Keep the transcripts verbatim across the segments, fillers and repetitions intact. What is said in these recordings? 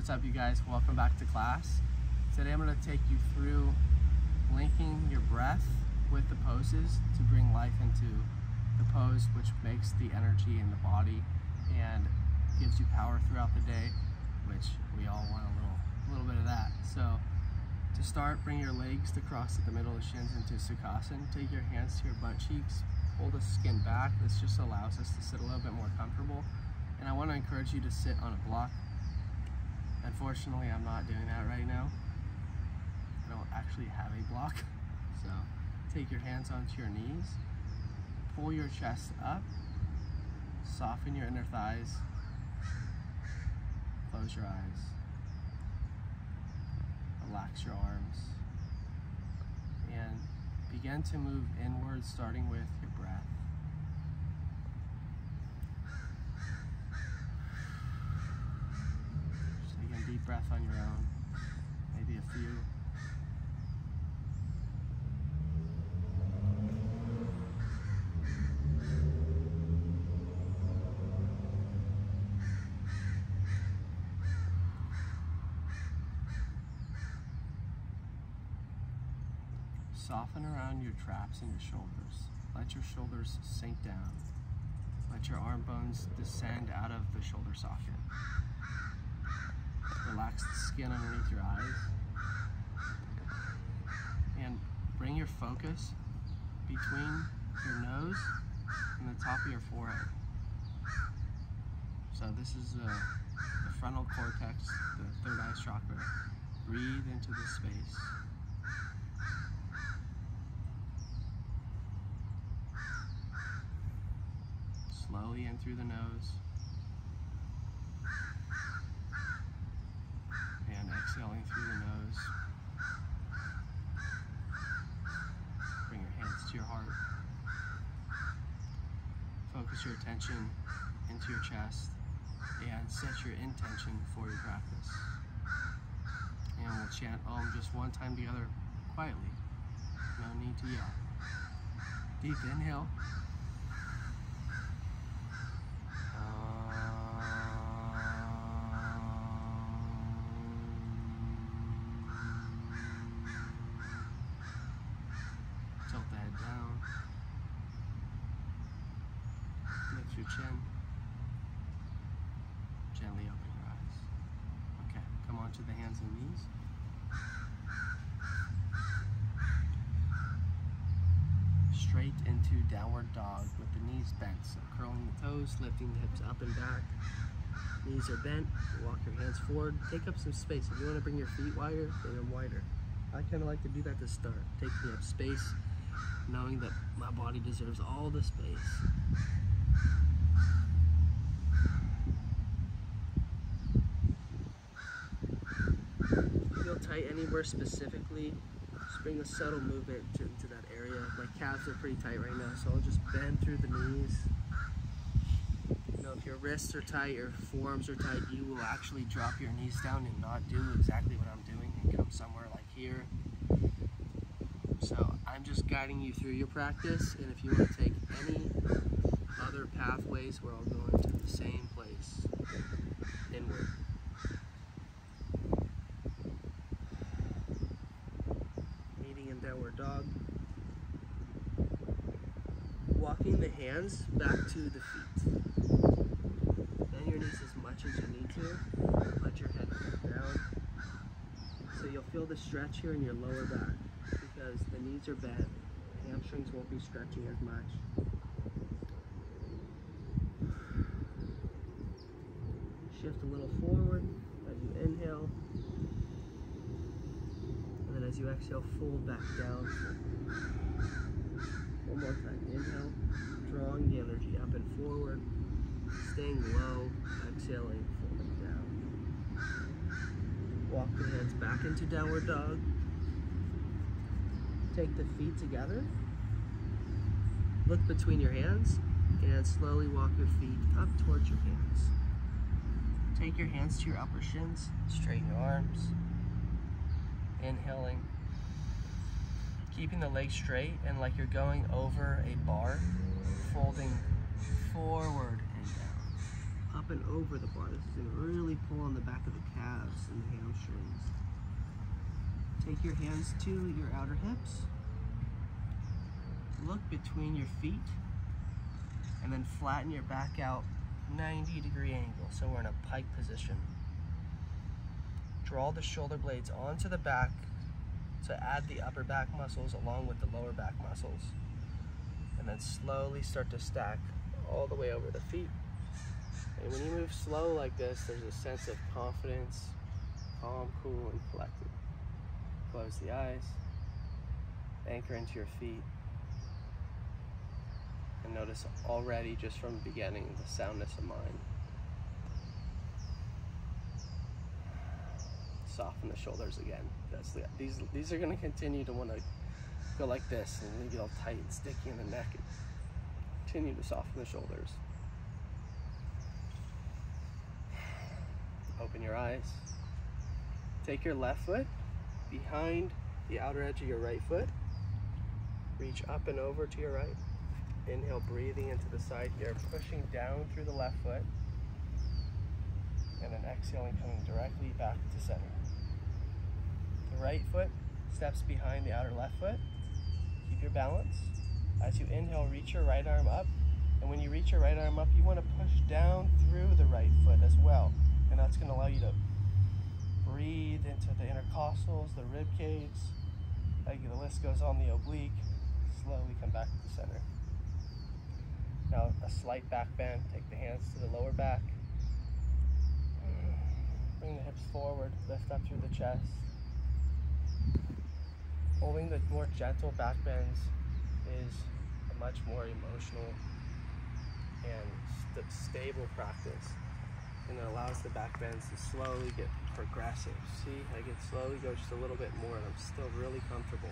What's up, you guys? Welcome back to class. Today I'm going to take you through linking your breath with the poses to bring life into the pose, which makes the energy in the body and gives you power throughout the day, which we all want a little, a little bit of that. So to start, bring your legs to cross at the middle of the shins into Sukhasana. Take your hands to your butt cheeks, pull the skin back. This just allows us to sit a little bit more comfortable. And I want to encourage you to sit on a block. Unfortunately, I'm not doing that right now. I don't actually have a block. So take your hands onto your knees, pull your chest up, soften your inner thighs, close your eyes, relax your arms, and begin to move inwards, starting with your breath. Just take a deep breath on your own, maybe a few. Soften around your traps and your shoulders. Let your shoulders sink down. Let your arm bones descend out of the shoulder socket. Relax the skin underneath your eyes. And bring your focus between your nose and the top of your forehead. So this is uh, the frontal cortex, the third eye chakra. Breathe into this space. Slowly in through the nose, and exhaling through the nose. Bring your hands to your heart. Focus your attention into your chest and set your intention for your practice. And we'll chant Om just one time together quietly. No need to yell. Deep inhale. Tilt the head down. Lift your chin. Gently open your eyes. Okay, come onto the hands and knees. Straight into downward dog with the knees bent. So curling the toes, lifting the hips up and back. Knees are bent. Walk your hands forward. Take up some space. If you want to bring your feet wider, bring them wider. I kind of like to do that to start. Taking up space, knowing that my body deserves all the space. If you feel tight anywhere specifically, just bring a subtle movement to, into that area. My calves are pretty tight right now, so I'll just bend through the knees. You know, if your wrists are tight, your forearms are tight, you will actually drop your knees down and not do exactly what I'm doing and come somewhere like here. So I'm just guiding you through your practice, and if you want to take any other pathways, we're all going to the same place, inward. Meeting in downward dog. Walking the hands back to the feet. Bend your knees as much as you need to. Let your head come down. So you'll feel the stretch here in your lower back because the knees are bent. Hamstrings won't be stretching as much. Shift a little forward as you inhale. And then as you exhale, fold back down. One more time, inhale, drawing the energy up and forward, staying low, exhaling, folding down. Walk the hands back into downward dog. Take the feet together. Look between your hands and slowly walk your feet up towards your hands. Take your hands to your upper shins, straighten your arms, inhaling. Keeping the legs straight and like you're going over a bar, folding forward and down, up and over the bar. This is gonna really pull on the back of the calves and the hamstrings. Take your hands to your outer hips. Look between your feet and then flatten your back out ninety degree angle. So we're in a pike position. Draw the shoulder blades onto the back to add the upper back muscles along with the lower back muscles. And then slowly start to stack all the way over the feet. And when you move slow like this, there's a sense of confidence, calm, cool, and collected. Close the eyes, anchor into your feet, and notice already just from the beginning the soundness of mind. Soften the shoulders again. That's the, these these are going to continue to want to go like this, and you get all tight and sticky in the neck. And continue to soften the shoulders. Open your eyes. Take your left foot behind the outer edge of your right foot. Reach up and over to your right. Inhale, breathing into the side here, pushing down through the left foot. And then exhaling, coming directly back to center. The right foot steps behind the outer left foot. Keep your balance. As you inhale, reach your right arm up. And when you reach your right arm up, you want to push down through the right foot as well. And that's going to allow you to breathe into the intercostals, the rib cage. Like the list goes on, the oblique. Slowly come back to the center. Now a slight back bend. Take the hands to the lower back. Bring the hips forward, lift up through the chest. Holding the more gentle back bends is a much more emotional and st stable practice. And it allows the back bends to slowly get progressive. See, I can slowly go just a little bit more and I'm still really comfortable.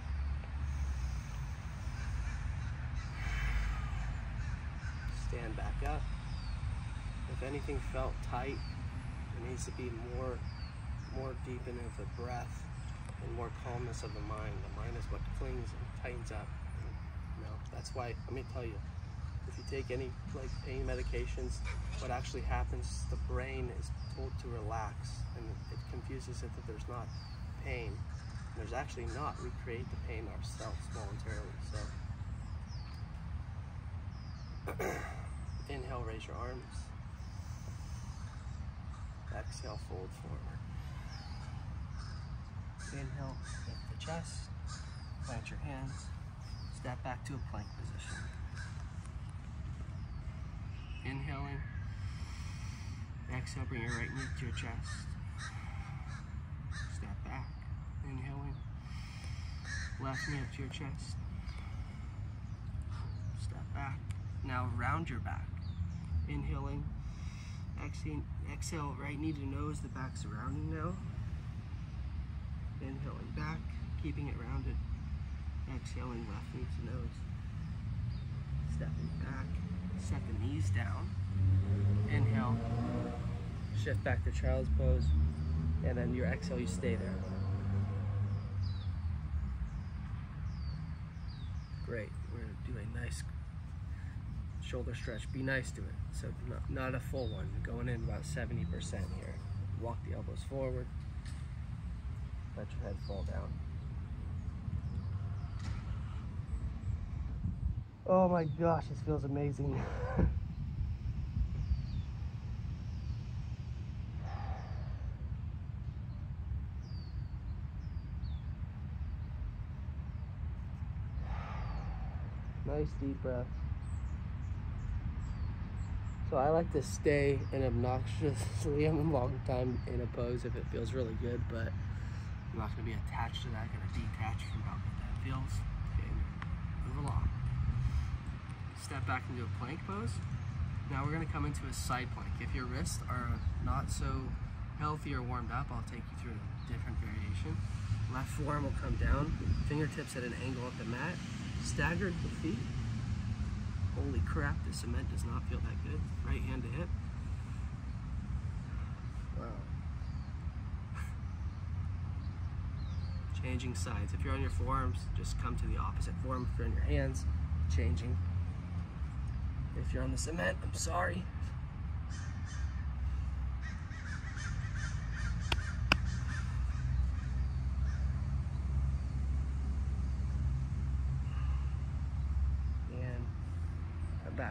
Stand back up. If anything felt tight, it needs to be more, more deepening of the breath and more calmness of the mind. The mind is what clings and tightens up. And, you know, that's why, let me tell you, if you take any like pain medications, what actually happens, the brain is told to relax, and it confuses it that there's not pain. And there's actually not. We create the pain ourselves voluntarily. So inhale, raise your arms. Exhale, fold forward. Inhale, lift the chest, plant your hands, step back to a plank position. Inhaling, exhale, bring your right knee to your chest. Step back, inhaling, left knee up to your chest. Step back. Now round your back. Inhaling, exhale, exhale, right knee to nose, the back's rounding now. Inhaling back, keeping it rounded. Exhaling, left knee to nose. Stepping back, set the knees down. Inhale, shift back to child's pose, and then your exhale, you stay there. Great, we're gonna do a nice shoulder stretch. Be nice to it. So not, not a full one, going in about seventy percent here. Walk the elbows forward. Let your head fall down. Oh my gosh, this feels amazing. Nice deep breath. So I like to stay an obnoxiously long time in a pose if it feels really good, but I'm not going to be attached to that. I'm going to detach from how good that feels. Okay, move along. Step back into a plank pose. Now we're going to come into a side plank. If your wrists are not so healthy or warmed up, I'll take you through a different variation. Left forearm will come down, fingertips at an angle of the mat, staggered the feet. Holy crap, the cement does not feel that good. Right hand to hip. Wow. Changing sides. If you're on your forearms, just come to the opposite forearm. If you're on your hands, changing. If you're on the cement, I'm sorry.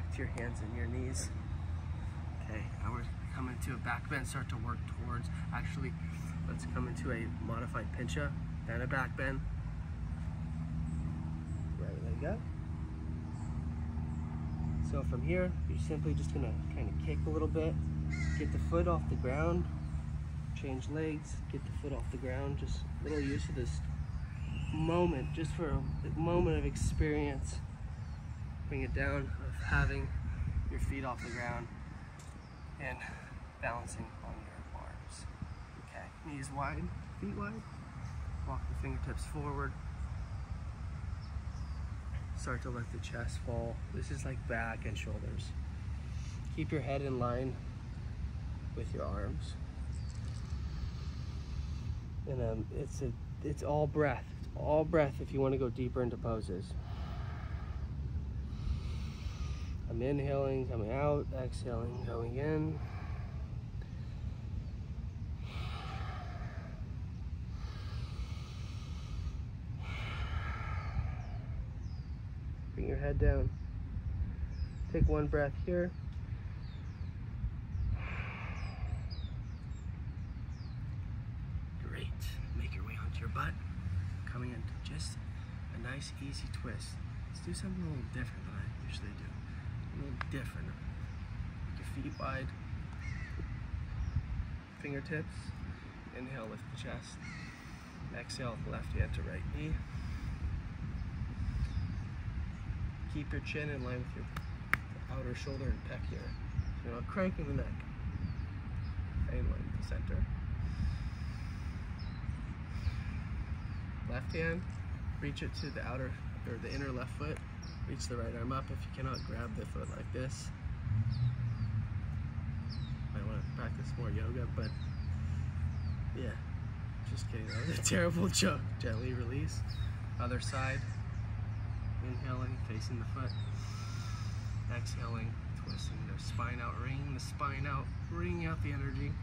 back to your hands and your knees. Okay, now we're coming to a back bend, start to work towards, actually, let's come into a modified pincha, then a back bend. Right leg up. So from here, you're simply just gonna kind of kick a little bit, get the foot off the ground, change legs, get the foot off the ground, just a little use of this moment, just for a moment of experience. Bring it down of having your feet off the ground and balancing on your arms. Okay, knees wide, feet wide. Walk the fingertips forward. Start to let the chest fall. This is like back and shoulders. Keep your head in line with your arms. And um, it's a, it's all breath. It's all breath if you want to go deeper into poses. I'm inhaling, coming out, exhaling, going in. Bring your head down. Take one breath here. Great. Make your way onto your butt. Coming into just a nice, easy twist. Let's do something a little different than I usually do. A little different. Make your feet wide. Fingertips. Inhale, lift the chest. Exhale, left hand to right knee. Keep your chin in line with your outer shoulder and pec here. So you're not cranking the neck. In line with the center. Left hand, reach it to the outer or the inner left foot. Reach the right arm up. If you cannot, grab the foot like this. Might want to practice more yoga, but yeah, just kidding. That was a terrible joke. Gently release. Other side. Inhaling, facing the foot. Exhaling, twisting the spine out, wringing the spine out, wringing out the energy.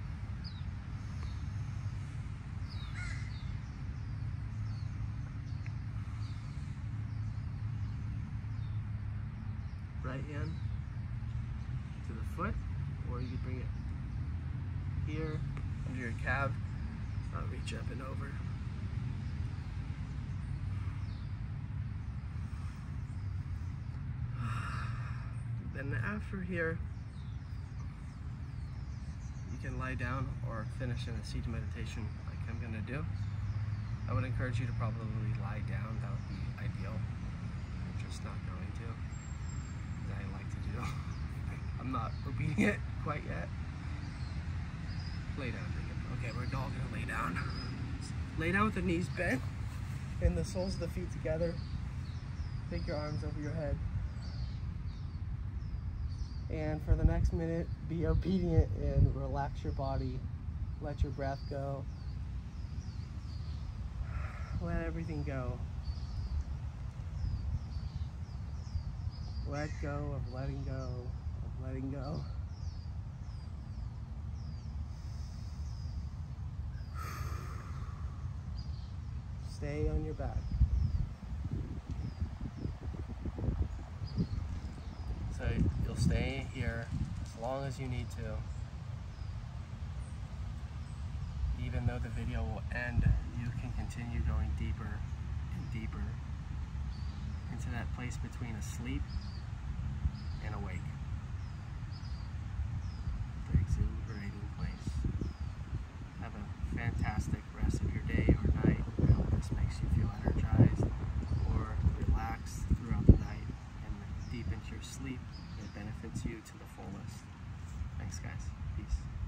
Right hand to the foot, or you can bring it here under your calf. Uh, reach up and over. Then after here, you can lie down or finish in a seated meditation like I'm gonna do. I would encourage you to probably lie down. That would be ideal. I'm just not going to, as I like to do. I'm not repeating it quite yet. Lay down, Jacob. Okay, we're all gonna lay down. Lay down with the knees bent and the soles of the feet together. Take your arms over your head. And for the next minute, be obedient and relax your body. Let your breath go. Let everything go. Let go of letting go, of letting go. Stay on your back. So you'll stay here as long as you need to. Even though the video will end, you can continue going deeper and deeper into that place between asleep and awake. The exhilarating place. Have a fantastic rest of your day or night. I hope this makes you feel energized or relaxed throughout the night and deep into your sleep. It benefits you to the fullest. Thanks guys. Peace.